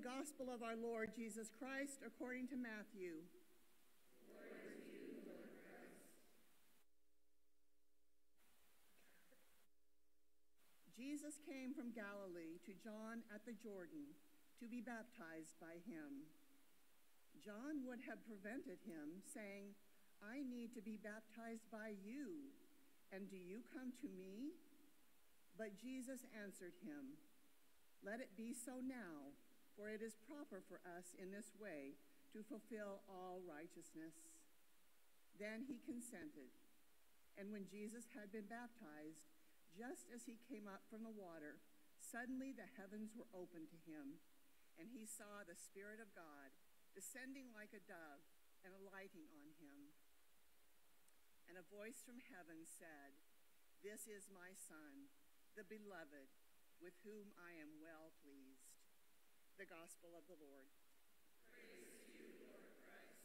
gospel of our Lord Jesus Christ according to Matthew. Glory to you, Lord Christ. Jesus came from Galilee to John at the Jordan to be baptized by him. John would have prevented him, saying, "I need to be baptized by you, and do you come to me?" But Jesus answered him, "Let it be so now, for it is proper for us in this way to fulfill all righteousness." Then he consented, and when Jesus had been baptized, just as he came up from the water, suddenly the heavens were opened to him, and he saw the Spirit of God descending like a dove and alighting on him. And a voice from heaven said, "This is my Son, the beloved, with whom I am well pleased." The Gospel of the Lord. Praise to you, Lord Christ.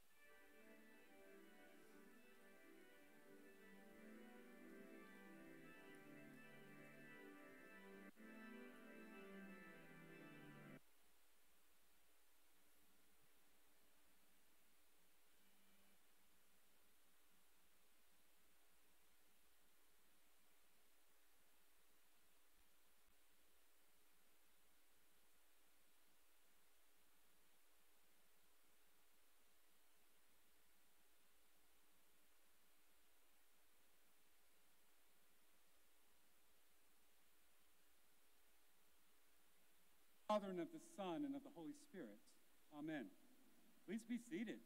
Father, and of the Son, and of the Holy Spirit. Amen. Please be seated.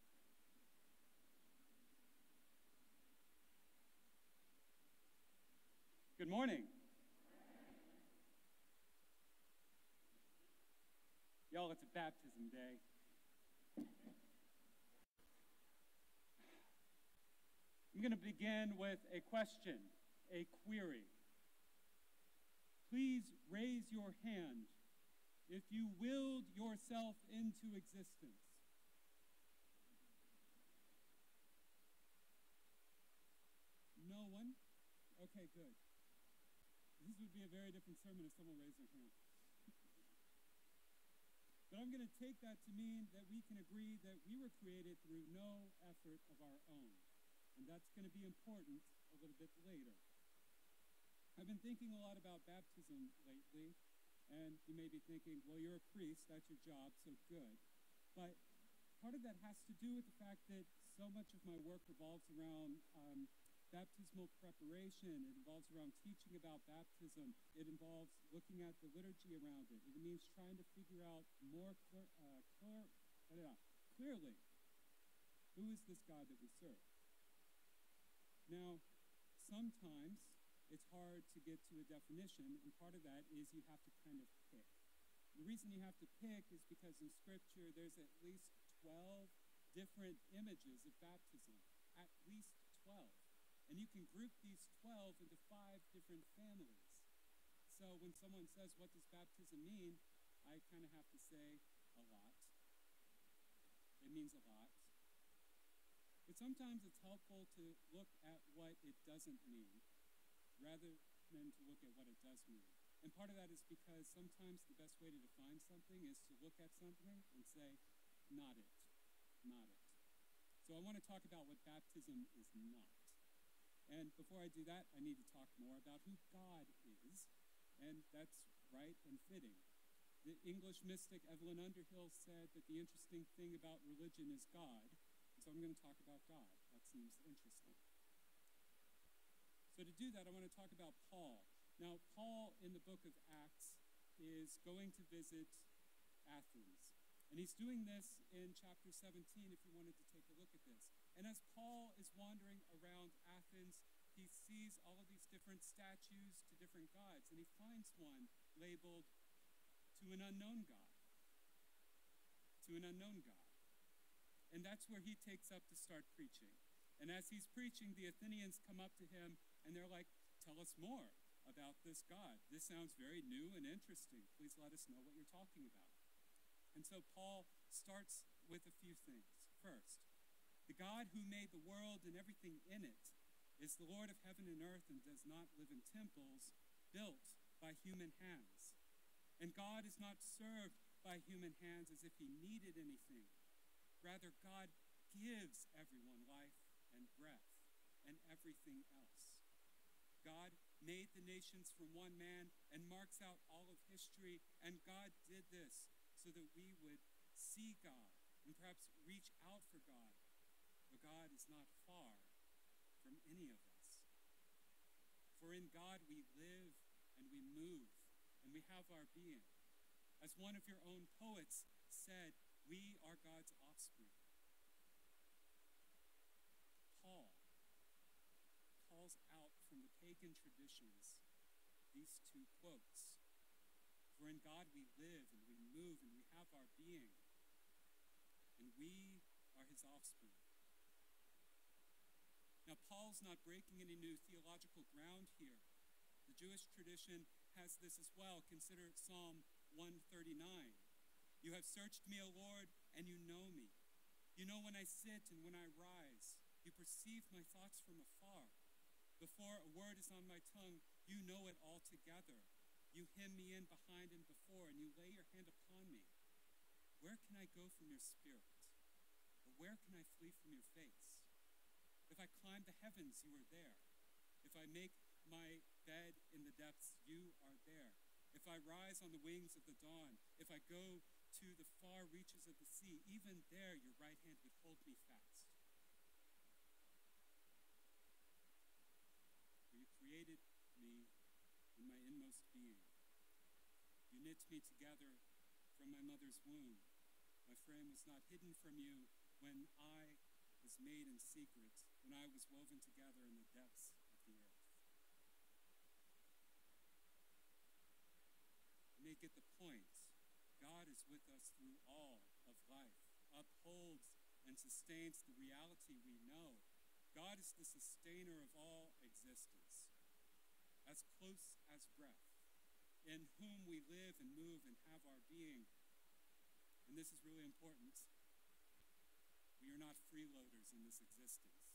Good morning. Y'all, it's a baptism day. I'm going to begin with a question, a query. Please raise your hand if you willed yourself into existence. No one? Okay, good. This would be a very different sermon if someone raised their hand. But I'm going to take that to mean that we can agree that we were created through no effort of our own. And that's going to be important a little bit later. I've been thinking a lot about baptism lately. And you may be thinking, well, you're a priest, that's your job, so good. But part of that has to do with the fact that so much of my work revolves around baptismal preparation. It involves around teaching about baptism. It involves looking at the liturgy around it. It means trying to figure out more clearly, who is this God that we serve? Now, sometimes it's hard to get to a definition, and part of that is you have to kind of pick. The reason you have to pick is because in Scripture there's at least 12 different images of baptism. At least 12. And you can group these 12 into 5 different families. So when someone says, what does baptism mean? I kind of have to say, a lot. It means a lot. But sometimes it's helpful to look at what it doesn't mean, rather than to look at what it does mean. And part of that is because sometimes the best way to define something is to look at something and say, not it, not it. So I want to talk about what baptism is not. And before I do that, I need to talk more about who God is, and that's right and fitting. The English mystic Evelyn Underhill said that the interesting thing about religion is God, so I'm going to talk about God. That seems interesting. So to do that, I want to talk about Paul. Now, Paul in the book of Acts is going to visit Athens. And he's doing this in chapter 17, if you wanted to take a look at this. And as Paul is wandering around Athens, he sees all of these different statues to different gods. And he finds one labeled to an unknown God. To an unknown God. And that's where he takes up to start preaching. And as he's preaching, the Athenians come up to him and they're like, tell us more about this God. This sounds very new and interesting. Please let us know what you're talking about. And so Paul starts with a few things. First, the God who made the world and everything in it is the Lord of heaven and earth and does not live in temples built by human hands. And God is not served by human hands as if he needed anything. Rather, God gives everyone life and breath and everything else. God made the nations from one man and marks out all of history, and God did this so that we would see God and perhaps reach out for God. But God is not far from any of us. For in God we live and we move and we have our being. As one of your own poets said, we are God's offspring. Paul calls out from the pagan traditions these two quotes. For in God we live and we move and we have our being, and we are his offspring. Now, Paul's not breaking any new theological ground here. The Jewish tradition has this as well. Consider Psalm 139. You have searched me, O Lord, and you know me. You know when I sit and when I rise. You perceive my thoughts from afar. Before a word is on my tongue, you know it altogether. You hem me in behind and before, and you lay your hand upon me. Where can I go from your spirit? Or where can I flee from your face? If I climb the heavens, you are there. If I make my bed in the depths, you are there. If I rise on the wings of the dawn, if I go to the far reaches of the sea, even there your right hand would hold me fast. For you created me in my inmost being. You knit me together from my mother's womb. My frame was not hidden from you when I was made in secret, when I was woven together in the depths of the earth. You may get the point. God is with us through all of life, upholds and sustains the reality we know. God is the sustainer of all existence, as close as breath, in whom we live and move and have our being. And this is really important. We are not freeloaders in this existence.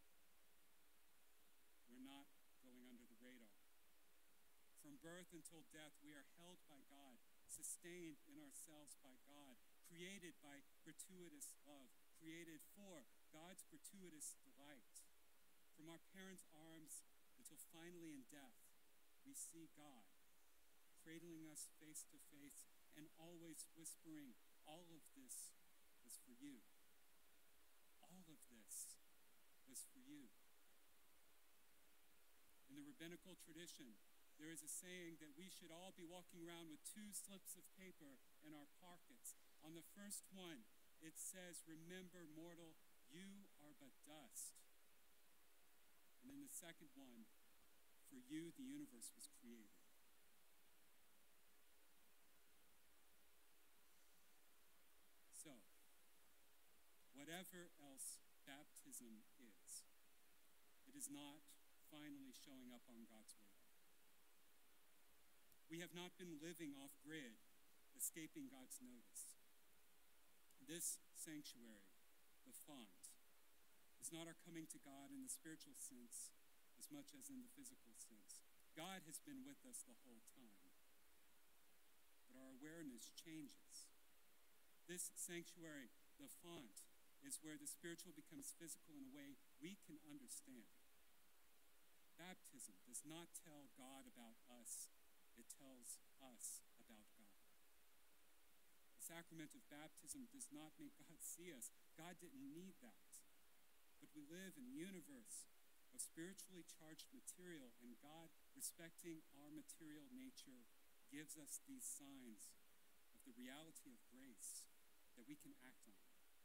We're not going under the radar. From birth until death, we are held by God, sustained in ourselves by God, created by gratuitous love, created for God's gratuitous delight. From our parents' arms until finally in death, we see God, cradling us face to face and always whispering, all of this was for you. All of this was for you. In the rabbinical tradition, there is a saying that we should all be walking around with 2 slips of paper in our pockets. On the first one, it says, remember, mortal, you are but dust. And in the second one, for you the universe was created. So, whatever else baptism is, it is not finally showing up on God's radar. We have not been living off-grid, escaping God's notice. This sanctuary, the font, is not our coming to God in the spiritual sense as much as in the physical sense. God has been with us the whole time, but our awareness changes. This sanctuary, the font, is where the spiritual becomes physical in a way we can understand. Baptism does not tell God about us. It tells us about God. The sacrament of baptism does not make God see us. God didn't need that. But we live in a universe of spiritually charged material, and God, respecting our material nature, gives us these signs of the reality of grace that we can act on.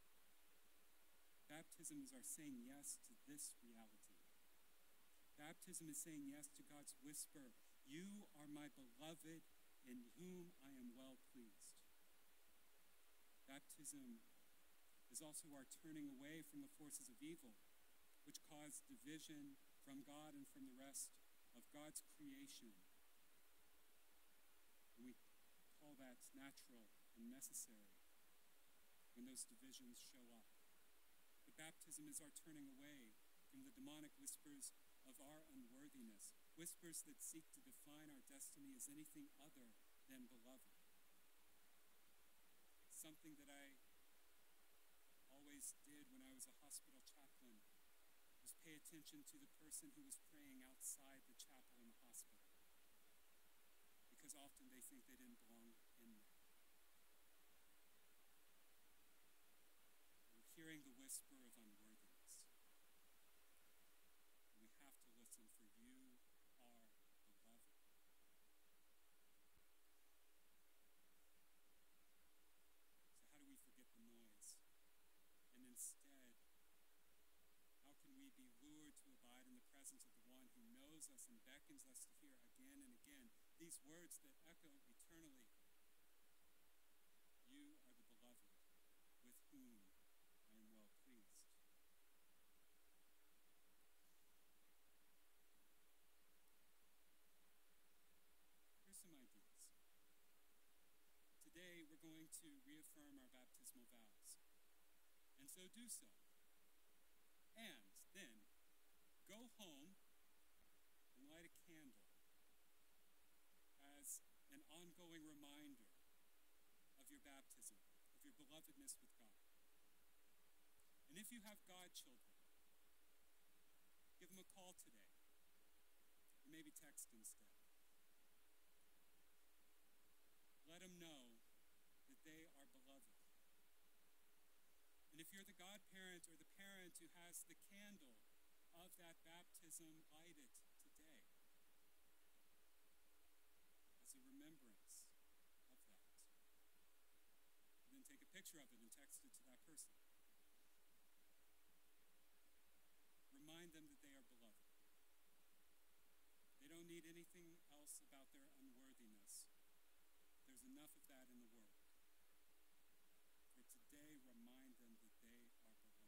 Baptism is our saying yes to this reality. Baptism is saying yes to God's whisper, you are my beloved in whom I am well pleased. Baptism is also our turning away from the forces of evil, which cause division from God and from the rest of God's creation. And we call that natural and necessary when those divisions show up. But baptism is our turning away from the demonic whispers of our unworthiness, whispers that seek to define our destiny as anything other than beloved. something that I always did when I was a hospital chaplain was pay attention to the person who was praying outside the chapel in the hospital, because often they think they didn't belong in there. We're hearing the whisper of unworthiness. And we have to listen, for you are beloved. So how do we forget the noise? And instead, how can we be lured to abide in the presence of the one who knows us and beckons us to hear again and again these words that echo eternally? You are the beloved, with whom I am well pleased. Here's some ideas. Today, we're going to reaffirm our baptismal vows, and so do so. And then, go home and light a candle as an ongoing reminder of your baptism, of your belovedness with God. And if you have godchildren, give them a call today, or maybe text instead. Let them know that they are beloved. And if you're the godparent or the parent who has the candle of that baptism, light it today as a remembrance of that. And then take a picture of it and text it to that person. Remind them that they are beloved. They don't need anything else about their unworthiness. There's enough of that in the world. For today, remind them that they are beloved.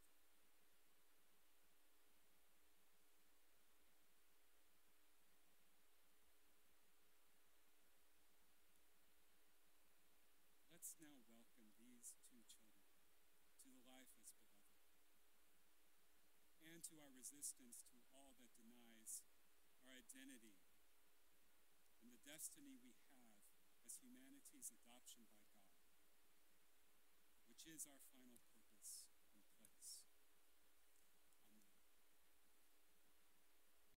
Let's now welcome these two children to the life as beloved, and to our resistance to all that denies our identity and the destiny we have as humanity's adoption by God, which is our